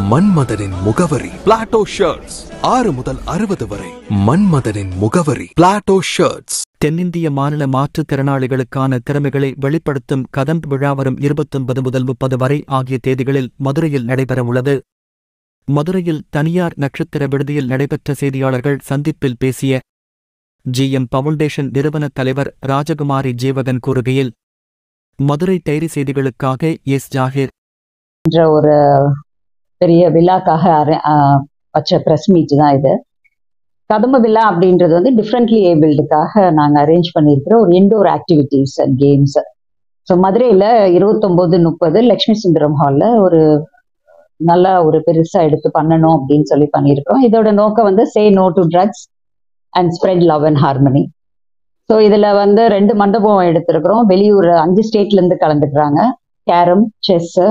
மன்மதனின் முகவரி Plato shirts. 6 முதல் 60 வரை. மன்மதனின் முகவரி பிளாட்டோ ஷர்ட்ஸ். தென்னிந்திய மாநில மாற்றுத்திறனாளிகளுக்கான திறமைகளை வெளிப்படுத்தும் கதம்ப் விழா வரும் 29 முதல் 30 வரை ஆகிய தேதிகளில் மதுரையில் நடைபெறவுள்ளது. மதுரையில் தனியார் நட்சத்திர விடுதியில் நடைபெற்ற செய்தியாளர்கள் சந்திப்பில் பேசிய ஜிஎம் பவுண்டேஷன் நிறுவனத் தலைவர் ராஜகுமாரி ஜீவகன் கூறுகையில், மதுரை டைரி செய்திகளுக்காக எஸ். ஜாகிர் என்ற ஒரு பெரிய விழாக்காக வச்ச ப்ரெஸ் மீட் தான் இது. கதம்ப விழா அப்படின்றது வந்து டிஃப்ரெண்ட்லி ஏபிள்டுக்காக நாங்கள் அரேஞ்ச் பண்ணியிருக்கிற ஒரு indoor activities and games. So மதுரையில் 29-30 லக்ஷ்மி சுந்தரம் ஹாலில் ஒரு நல்லா ஒரு பெருசாக எடுத்து பண்ணணும் அப்படின்னு சொல்லி பண்ணியிருக்கிறோம். இதோட நோக்கம் வந்து say no to drugs and spread love and harmony. So இதில் வந்து 2 மண்டபம் எடுத்திருக்கிறோம். வெளியூர் 5 ஸ்டேட்லேருந்து கலந்துக்கிறாங்க. கேரம், செஸ்ஸு,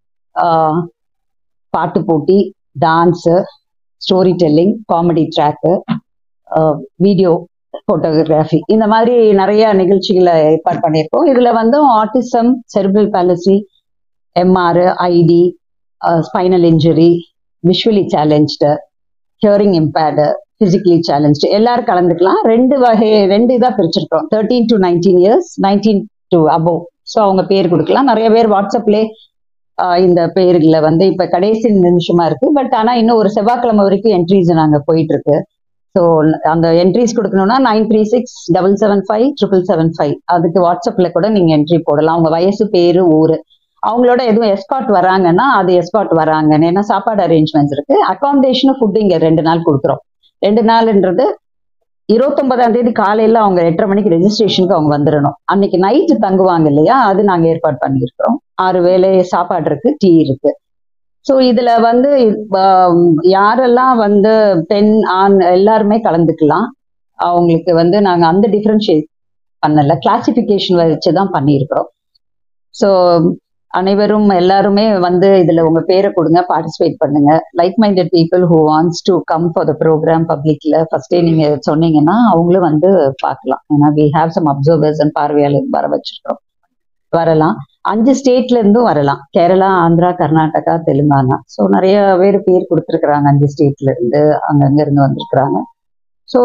பாட்டு போட்டி, dance, story telling, comedy track, video photography, இந்த மாதிரி நிறைய நிகழ்ச்சிகளை ஏற்பாடு பண்ணியிருக்கோம். இதில் வந்து autism, cerebral palsy, MR, ID, spinal injury, visually challenged, hearing impaired, physically challenged எல்லாரும் கலந்துக்கலாம். 2 இதாக பிரிச்சிருக்கோம். 13 to 19 years, 19 to above. So அவங்க பேர் கொடுக்கலாம். நிறைய பேர் வாட்ஸ்அப்லேயே இந்த பேர்களை வந்து இப்போ கடைசி நிமிஷமா இருக்கு. பட் ஆனால் இன்னும் ஒரு செவ்வாய்க்கிழமை வரைக்கும் என்ட்ரிஸ் நாங்கள் போயிட்டு இருக்கு. ஸோ அந்த என்ட்ரிஸ் கொடுக்கணும்னா 9367757775 அதுக்கு வாட்ஸ்அப்ல கூட நீங்க என்ட்ரி போடலாம். அவங்க வயசு, பேரு, ஊரு, அவங்களோட எதுவும் எஸ்கார்ட் வராங்கன்னா அது எஸ்கார்ட் வராங்கன்னு. ஏன்னா சாப்பாடு அரேஞ்ச்மெண்ட்ஸ் இருக்கு. அகாமடேஷனும் ஃபுட்டு இங்கே 2 நாள் கொடுக்குறோம். 2 நாள்ன்றது 29ஆம் தேதி காலையில அவங்க 8:30 மணிக்கு ரெஜிஸ்ட்ரேஷனுக்கு அவங்க வந்துடணும். அன்னைக்கு நைட்டு தங்குவாங்க இல்லையா, அது நாங்கள் ஏற்பாடு பண்ணியிருக்கிறோம். 6 வேளை சாப்பாடு இருக்கு, டீ இருக்கு. ஸோ இதுல வந்து யாரெல்லாம் வந்து பெண், ஆண் எல்லாருமே கலந்துக்கலாம். அவங்களுக்கு வந்து நாங்கள் அந்த டிஃப்ரென்ஷியேட் பண்ணல, கிளாசிஃபிகேஷன் வச்சுதான் பண்ணியிருக்கிறோம். ஸோ அனைவரும் எல்லாருமே வந்து இதுல உங்க பேரை கொடுங்க, பார்ட்டிசிபேட் பண்ணுங்க. Like minded people who wants to come for the programme பப்ளிக்ல ஃபர்ஸ்டே நீங்க சொன்னீங்கன்னா அவங்களும் வந்து பார்க்கலாம். ஏன்னா we have some observers and பார்வையாளர் வர வச்சிருக்கோம். வரலாம். 5 ஸ்டேட்ல இருந்தும் வரலாம். கேரளா, ஆந்திரா, கர்நாடகா, தெலுங்கானா. ஸோ நிறைய பேர் கொடுத்துருக்குறாங்க. 5 ஸ்டேட்ல இருந்து அங்கங்க இருந்து வந்திருக்கிறாங்க. ஸோ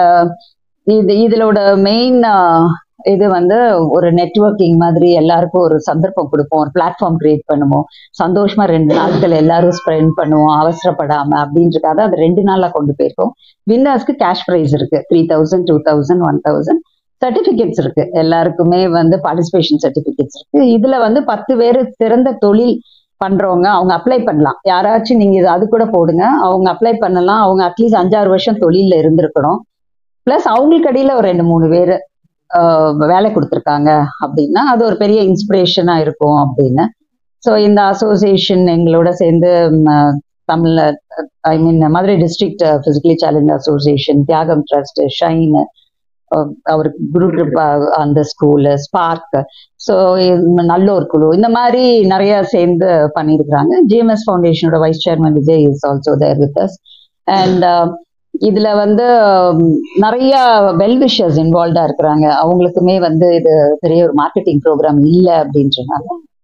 இதோட மெயின் இது வந்து ஒரு நெட்வொர்க்கிங் மாதிரி, எல்லாருக்கும் ஒரு சந்தர்ப்பம் கொடுப்போம், ஒரு பிளாட்ஃபார்ம் கிரியேட் பண்ணுவோம், சந்தோஷமா 2 நாட்கள் எல்லாரும் ஸ்பெண்ட் பண்ணுவோம் அவசரப்படாம அப்படின்றதுக்காக அது 2 நாளா கொண்டு போயிருக்கோம். வின்னர்ஸ்க்கு கேஷ் ப்ரைஸ் இருக்கு. 3000, 2000, 1000. சர்டிபிகேட்ஸ் இருக்கு. எல்லாருக்குமே வந்து பார்ட்டிசிபேஷன் சர்டிபிகேட்ஸ் இருக்கு. இதுல வந்து 10 பேர் சிறந்த தொழில் பண்றவங்க அவங்க அப்ளை பண்ணலாம். யாராச்சும் நீங்க அது கூட போடுங்க, அவங்க அப்ளை பண்ணலாம். அவங்க அட்லீஸ்ட் 5-6 வருஷம் தொழில இருந்திருக்கணும். பிளஸ் அவங்களுக்கு அடியில ஒரு 2-3 பேர் வேலை கொடுத்துருக்காங்க அப்படின்னா அது ஒரு பெரிய இன்ஸ்பிரேஷனா இருக்கும் அப்படின்னு. ஸோ இந்த அசோசியேஷன் எங்களோட சேர்ந்து தமிழ்ல Madurai district physically challenge association, Thiyagam trust, shine, அவர் குரு கிருப்பா அந்த ஸ்கூலு, ஸ்பார்க், ஸோ நல்லோர் குழு, இந்த மாதிரி நிறைய சேர்ந்து பண்ணியிருக்கிறாங்க. ஜிஎம்எஸ் ஃபவுண்டேஷனோட vice chairman Vijay is also there with us. And இதுல வந்து நிறைய வெல்விஷர்ஸ் இன்வால்வ்டா இருக்கிறாங்க. அவங்களுக்குமே வந்து இது பெரிய ஒரு மார்க்கெட்டிங் ப்ரோக்ராம் இல்லை அப்படின்றனால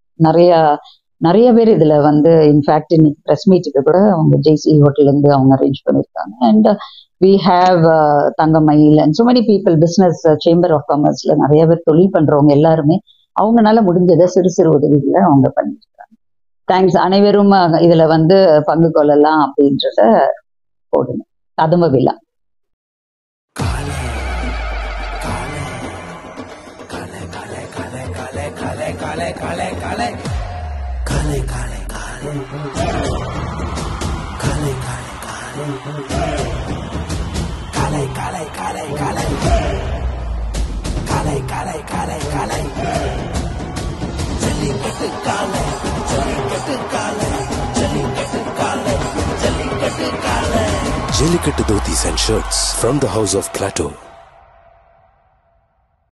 நிறைய பேர் இதுல வந்து இன்ஃபேக்ட் இன்னைக்கு ப்ரெஸ் மீட்டுக்கு கூட அவங்க ஜெய்சி ஹோட்டல்ல இருந்து அவங்க அரேஞ்ச் பண்ணியிருக்காங்க. And we have Thangamayil and so many people, business, chamber of காமர்ஸ்ல நிறைய பேர் தொழில் பண்றவங்க எல்லாருமே அவங்களால முடிஞ்சதை சிறு உதவிகளை அவங்க பண்ணியிருக்காங்க. தேங்க்ஸ். அனைவரும் இதுல வந்து பங்கு கொள்ளலாம் அப்படின்றத போடுங்க. கதம்ப விழா. Jellicate Dhotis and Shirts from the House of Plateau.